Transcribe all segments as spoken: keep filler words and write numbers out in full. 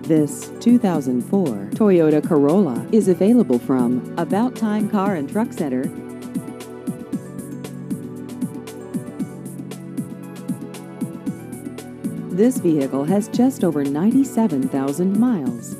This two thousand four Toyota Corolla is available from About Time Car and Truck Center. This vehicle has just over ninety-seven thousand miles.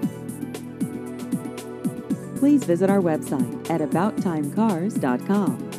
Please visit our website at about time cars dot com.